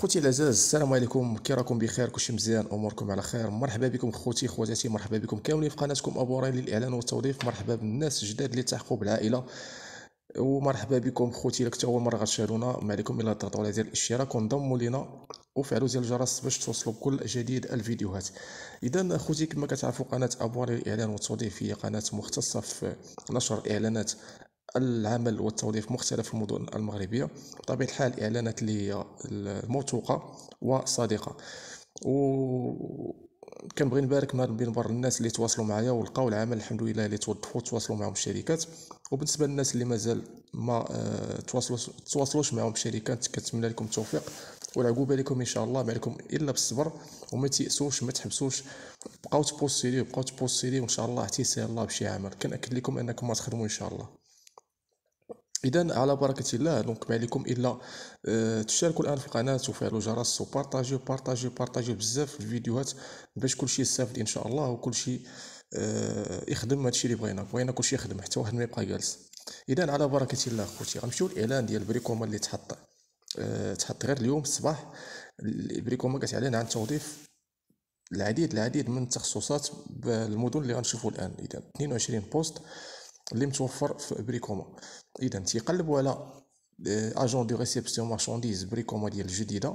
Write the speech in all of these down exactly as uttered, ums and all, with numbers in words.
خوتي العزاز، السلام عليكم. كي راكم؟ بخير؟ كلشي مزيان؟ اموركم على خير؟ مرحبا بكم خوتي خواتاتي، مرحبا بكم كاملين في قناتكم ابو راي للاعلان والتوظيف. مرحبا بالناس الجداد اللي التحقوا بالعائله، ومرحبا بكم خوتي. لك اول مره غتشاهدونا، ما عليكم الا تضغطوا على زر الاشتراك وانضموا لينا وفعلوا زر الجرس باش توصلوا بكل جديد الفيديوهات. اذا خوتي، كما كتعرفوا قناه ابو راي للاعلان والتوظيف هي قناه مختصه في نشر اعلانات العمل والتوظيف في مختلف المدن المغربية. بطبيعة الحال إعلانات اللي هي الموثوقة وصادقة. و كنبغي نبارك من بين الناس اللي تواصلوا معايا ولقاو العمل الحمد لله، اللي توظفوا تواصلوا معهم الشركات. وبالنسبه للناس اللي مازال ما آه، تواصلوش تواصلوش معهم الشركات، كنتمنى لكم التوفيق والعقوبه لكم ان شاء الله. ما عليكم الا بالصبر وما تيأسوش، ما تحبسوش. بقاو تبوستيليو بقاو تبوستيليو وان شاء الله حتى يسهل الله بشي عمل. كنأكد لكم انكم ما تخدموا ان شاء الله. اذا على بركه الله، دونك ما عليكم الا آه، تشاركوا الان في القناه وفعلوا الجرس وبارطاجيو بارطاجيو بارطاجيو بزاف الفيديوهات باش كلشي يستافد ان شاء الله، وكلشي آه، يخدم هادشي اللي بغينا بغينا كلشي يخدم، حتى واحد ما يبقى جالس. اذا على بركه الله خوتي، غنمشيو الاعلان ديال بريكوما اللي تحط آه، تحط غير اليوم الصباح. بريكوما كتعلن عن توظيف العديد العديد من التخصصات بالمدن اللي غنشوفوا الان. اذا اثنين وعشرين بوست اللي متوفر في بريكوما. اذا تيقلبوا على اجون دو ريسبسيون مارشانديز بريكوما ديال الجديده.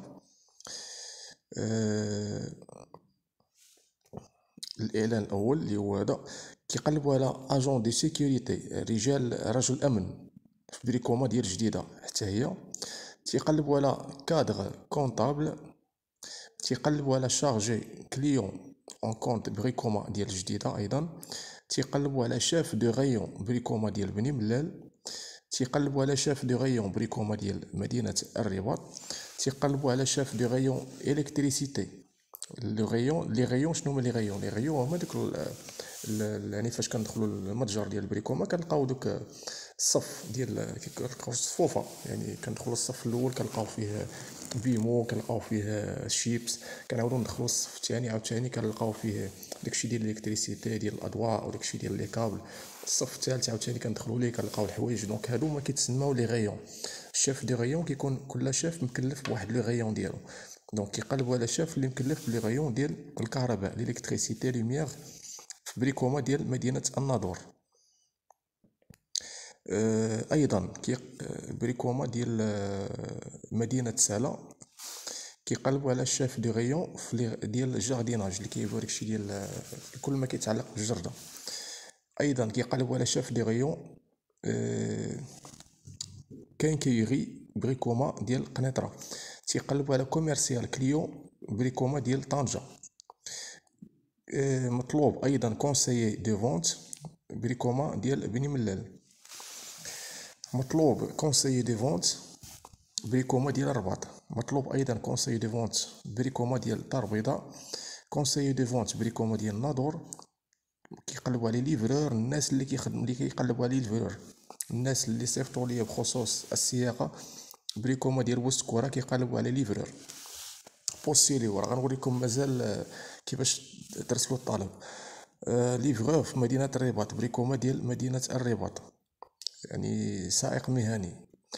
أه الاعلان الاول اللي هو هذا، كيقلبوا على اجون دو سيكوريتي، رجال رجل امن في بريكوما ديال الجديده حتى هي. تيقلبوا على كادر كونطابل. تيقلبوا على شارجي كليون اون كونت بريكوما ديال الجديده ايضا. تيقلبوا على شاف دو غيون بريكوما ديال بني ملال. تيقلبوا على شاف دو غيون بريكوما ديال مدينه الرباط. تيقلبوا على شاف دو غيون الكتريسيتي. لي غيون لي غيون شنو هما لي غيون؟ لي غيون هما دوك ال- ال- يعني فاش كندخلوا للمتجر ديال بريكوما كنلقاو دوك الصف ديال كنلقاو الصفوفه، يعني كندخلوا الصف الاول كنلقاو فيه بيمو، كنلقاو فيه شيبس، كنعاودو ندخلوا الصف الثاني عاوتاني كنلقاو فيه داكشي ديال الالكتريسيتي ديال الاضواء وداكشي ديال لي كابل. الصف الثالث عاوتاني كندخلوا ليه كنلقاو الحوايج. دونك هادو ما كيتسماو لي غيون. الشاف دي غيون كيكون كل شاف مكلف بواحد لو غيون ديالو. دونك كيقلبوا على شاف اللي مكلف بلي غيون ديال الكهرباء الالكتريسيتي لوميير في بريكوما ديال مدينه الناظور. آه، ايضا كي آه، بريكوما ديال آه، مدينه سالا كيقلبوا على الشاف دو غيون في لي- ديال الجارديناج اللي كيبغيو داكشي ديال آه، كل ما كيتعلق بالجرده. ايضا كيقلبوا على شاف دو غيون آه، كاينكيغي بريكوما ديال قنيطره. تيقلبوا على كوميرسيال كليو بريكوما ديال طنجة. آه، مطلوب ايضا كونسيي دو فونت بريكوما ديال بني ملال. مطلوب كونسيي دو فونت بريكوما ديال الرباط. مطلوب ايضا كونسيي دو فونت بريكوما ديال الدار البيضاء. كونسيي دو فونت بريكوما ديال الناظور. كيقلبوا على ليفرور، الناس اللي كيخدم اللي كيقلبوا على ليفرور، الناس اللي صيفطوا ليا بخصوص السياقه بريكوما ديال وسط كورة كيقلبوا على ليفرور. بوستيليو راه غنوريكم مازال آه، كيفاش ترسلوا الطلب. آه، ليفرور في مدينه الرباط بريكوما ديال مدينه الرباط، يعني سائق مهني.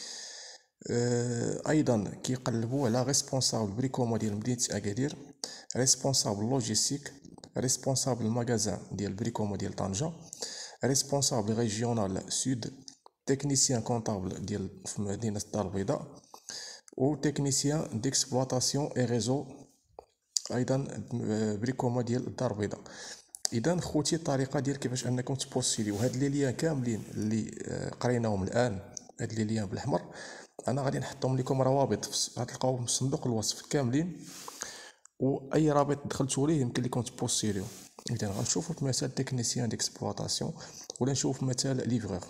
آه، ايضا كيقلبوا على ريسبونسابل بريكوما ديال مدينه اكادير، ريسبونسابل لوجيستيك، ريسبونسابل ماغازان ديال بريكوما ديال طنجة، ريسبونسابل ريجيونال سود، تكنيسيان كونطابل ديال في مدينه الدار البيضاء، و تكنيسيان ديكسبلوطاسيون اي ريزو ايضا بريكوما ديال الدار البيضاء. اذا خوتي الطريقه ديال كيفاش انكم تبوستيليو هاد لي ليان كاملين اللي آه، قريناهم الان، هاد لي ليان بالاحمر انا غادي نحطهم لكم روابط غتلقاوهم في صندوق الوصف كاملين، واي رابط دخلتوا ليه يمكن لكم تبوستيليو. اذا غنشوفوا في مثال تكنيسيان ديكسبلوطاسيون ولا نشوف مثال ليفرور.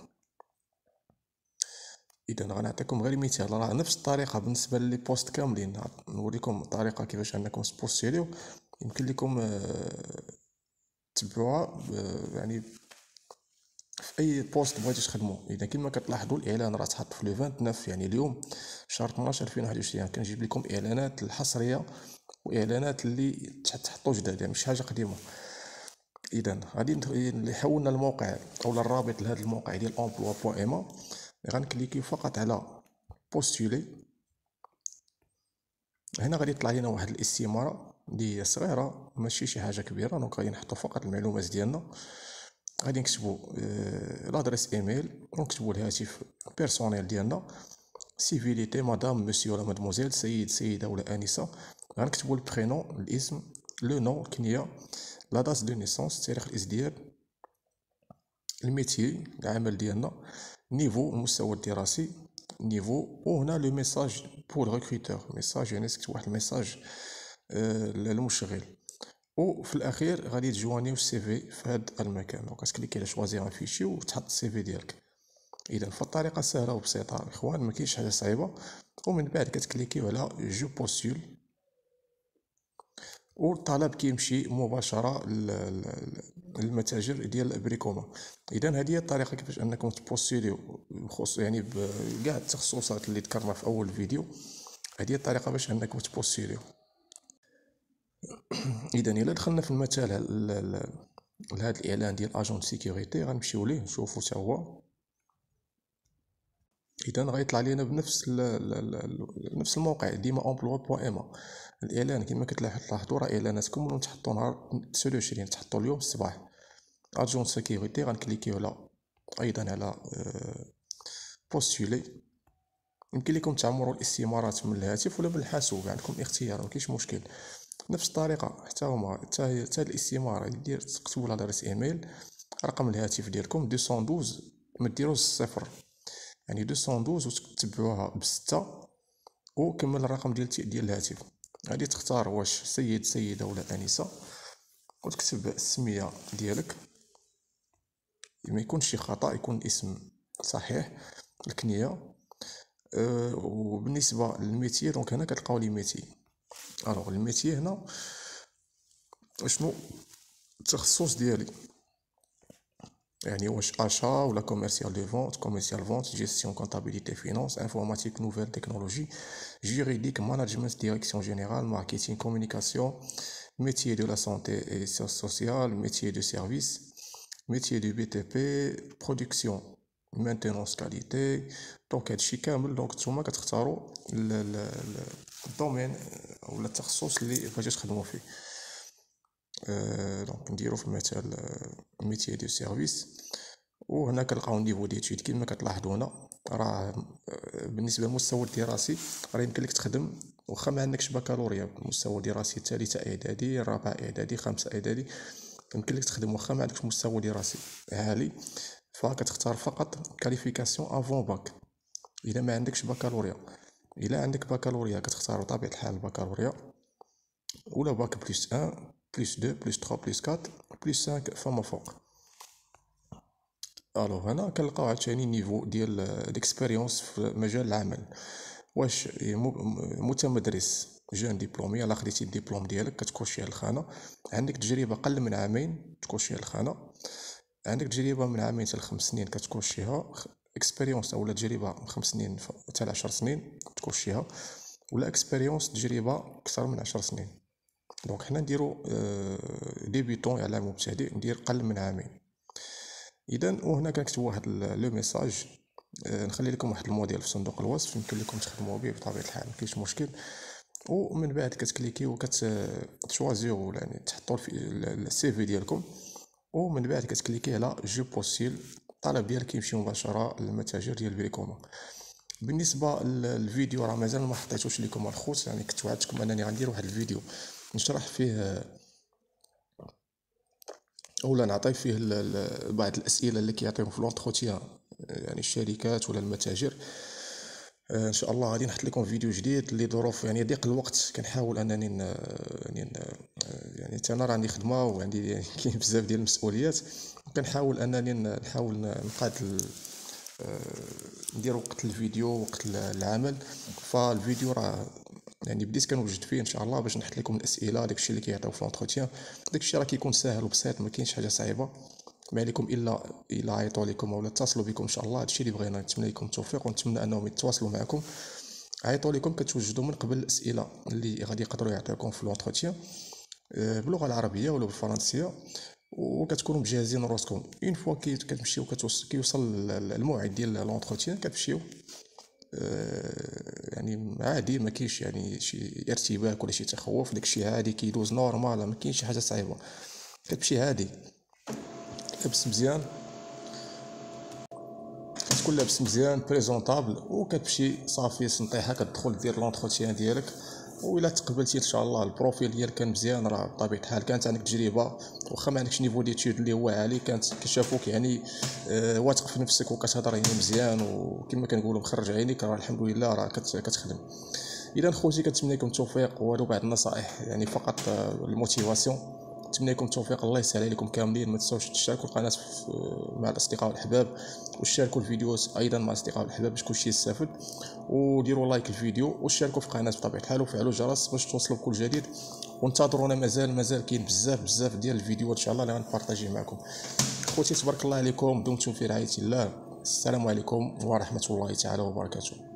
اذا غنعطيكم غير مثال، راه نفس الطريقه بالنسبه لي بوست كاملين. نوريكم الطريقه كيفاش انكم تبوستيليو، يمكن لكم آه، تبعوها آه، يعني في اي بوست بغيتو تخدموا. اذا كما كتلاحظوا الاعلان راه تحط في لو تسعة وعشرين يعني اليوم شهر اثناش ألفين وواحد وعشرين. كنجيب لكم اعلانات الحصريه واعلانات اللي تحطوا جداد، يعني مش حاجه قديمه. اذا غادي اللي حولنا الموقع او الرابط لهذا الموقع ديال امبلوا بوان ايما، غنكليكيو فقط على بوستولي. هنا غادي يطلع لينا واحد الاستماره اللي هي صغيره ماشي شي حاجه كبيره. دونك غادي نحطو فقط المعلومات ديالنا. غادي نكتبو لادريس ايميل ونكتبو الهاتف بيرسونيل ديالنا، سيفيليتي مدام مسيو ولا مادموزيل، سيد سيده ولا انسه. غنكتبو البرينون الاسم، لو نو الكنيه، لا دات دو نيسونس تاريخ الازدياد، الميتي العمل ديالنا، نيفو المستوى الدراسي، نيفو. وهنا لو ميساج بور ريكروتور، ميساج يعني تكتب واحد الميساج آه للمشغل. وفي الاخير غادي تجوانيو السي في في هذا المكان. دونك كتكليكي على شوازير ان فيشي وتحط السي في ديالك. اذا فالطريقه سهله وبسيطه اخوان، ما كاينش حاجه صعيبه. ومن بعد كتكليكيو على جو بوستول والطلب كيمشي مباشره للمتاجر ديال بريكوما. اذا هذه هي الطريقه كيفاش انكم تبوستيليو بخصوص يعني بكاع التخصصات اللي ذكرنا في اول فيديو. هذه هي الطريقه باش انكم تبوستيليو. اذا الا دخلنا في المثال لهذا الاعلان ديال اجون سيكوريتي غنمشيو ليه نشوفو حتى هو. اذا غيطلع لينا بنفس ال ال نفس الموقع ديما امبلوا بوان اما. الاعلان كما كتلاحظوا راه اعلاناتكم ولا تحطوا نهار تسعة وعشرين، تحطوا اليوم الصباح. اجون سيكوريتي غنكليكيو على ايضا على بوستولي. يمكن لكم تعمروا الاستمارات من الهاتف ولا بالحاسوب، عندكم اختيار مكاينش مشكل. نفس الطريقه حتى هما حتى حتى الاستماره دير تكتبوا لادريس ايميل، رقم الهاتف ديالكم مئتين واثناش، ما ديروش الصفر يعني مئتين واثناش وتتبعوها بستة وكمل الرقم ديال ديال الهاتف. غادي تختار واش سيد سيده ولا انسه وتكتب السميه ديالك، ما يكونش شي خطا، يكون الاسم صحيح، الكنيه. أه وبالنسبه للميتي دونك هنا كتلقاو لي ميتي. الوغ الميتي هنا شنو التخصص ديالي، يعني واش اشا ولا كوميرسيال دو فونت، كوميرسيال فونت، جيستيون كونطابيليتي فينانس، انفورماتيك نوفيل تكنولوجي، جوريديك ماناجمنت ديريكسيون جينيرال ماركتينغ كومونيكاسيون، métier de la santé et sociale, métier de service, métier du بي تي بي, production, maintenance qualité. دونك هادشي كامل. دونك نتوما كتختاروا الدومين ولا التخصص اللي بغيتو تخدموا فيه. دونك نديرو في المثال métier de service. وهنا كنلقاو نيفو ديتود كما كتلاحظوا هنا. راه بالنسبه للمستوى الدراسي راه يمكن لك تخدم واخا ما عندكش بكالوريا. المستوى الدراسي الثالثه اعدادي، الرابعه اعدادي، خامسه اعدادي، يمكن لك تخدم واخا ما عندكش مستوى دراسي عالي. فكتختار فقط كاليفيكاسيون افون باك اذا ما عندكش بكالوريا. الا عندك بكالوريا كتختار بطبيعه الحال البكالوريا ولا باك بلس واحد بلس اثنين بلس ثلاثة بلس أربعة بلس خمسة فما فوق. الوغ هنا كنلقاو عاوتاني نيفو ديال ديكسبيريونس في مجال العمل. واش متمدرس جون ديبلومي، الا خديتي الدبلوم ديالك كتكوشي الخانه. عندك تجربه قل من عامين تكوشي الخانه. عندك تجربه من عامين حتى لخمس سنين كتكوشيها. اكسبيريونس اولا تجربه من خمس سنين حتى لعشر سنين تكوشيها، ولا اكسبيريونس تجربه اكثر من عشر سنين. دونك حنا نديرو ديبيتون على مبتدئ، ندير قل من عامين. اذا وهنا كنكتب واحد لو ميساج. أه نخلي لكم واحد الموديل في صندوق الوصف يمكن لكم تخدموا به بطبيعه الحال مكاينش مشكل. ومن بعد كتكليكيو وكتشوازيو يعني تحطوا السي في ديالكم. ومن بعد كتكليكي على جو بوستيل، الطلب ديالك كيمشي مباشره للمتاجر ديال بريكوما. بالنسبه للفيديو راه مازال ما حطيتوش لكم الخوت، يعني كنت وعدتكم انني غندير واحد الفيديو نشرح فيه اولا نعطي فيه بعض الاسئله اللي كيعطيهم في لونتروتيان يعني الشركات ولا المتاجر. آه ان شاء الله غادي نحط لكم فيديو جديد اللي ظروف يعني ضيق الوقت كنحاول انني يعني يعني حتى انا راني خدمه وعندي يعني كاين بزاف ديال المسؤوليات. كنحاول انني نحاول نقاد ندير وقت الفيديو وقت العمل. فالفيديو راه يعني بديت كنوجد فيه ان شاء الله باش نحط لكم الاسئله داكشي اللي كيعطيو في لونتروتيان. داكشي راه كيكون ساهل وبسيط، ما كاينش حاجه صعيبه. ما عليكم الا الا عيطوا لكم ولا اتصلوا بكم ان شاء الله. هادشي اللي بغينا. نتمنى لكم التوفيق ونتمنى انهم يتواصلوا معكم. عيطوا لكم كتوجدوا من قبل الاسئله اللي غادي يقدروا يعطيوكم في لونتروتيان باللغه العربيه ولا بالفرنسيه، وكتكونوا مجهزين راسكم. اون فوا كتمشيو كيوصل الموعد ديال لونتروتيان كتمشيو يعني يعني عادي، ما كاينش يعني شي ارتباك ولا شي تخوف، داكشي عادي كيدوز نورمال، ما كاينش شي حاجه صعيبه، كتمشي عادي لابس مزيان، كتكون لابس مزيان بريزونطابل وكتمشي صافي سنطيحه، كتدخل دير لونتروتيان ديالك. وإلا تقبلتي ان شاء الله البروفيل ديالك كان مزيان، راه بطبيعه الحال كانت عندك تجربه، واخا ما عندكش نيفو ديتود اللي هو عالي، كانت كشافوك يعني آه واثق في نفسك وكتهضر يعني مزيان، وكما كنقولوا مخرج عينيك، راه الحمد لله راه كت كتخدم. اذا خوتي كنتمنى لكم التوفيق، وهادو بعض النصائح يعني فقط آه الموتيفاسيون. نتمنى لكم التوفيق، الله يسهل عليكم كاملين. ما تنساوش تشتركوا القناه مع الاصدقاء والاحباب، وشاركوا الفيديوهات ايضا مع الاصدقاء والاحباب باش كلشي يستافد، وديروا لايك الفيديو وشاركوا في القناه بطبيعه الحال، وفعلوا الجرس باش توصلوا بكل جديد. وانتظرونا، مازال مازال كاين بزاف بزاف ديال الفيديوهات ان شاء الله اللي غنبارطاجي معكم. خوتي تبارك الله عليكم، دمتم في رعايه الله. السلام عليكم ورحمه الله تعالى وبركاته.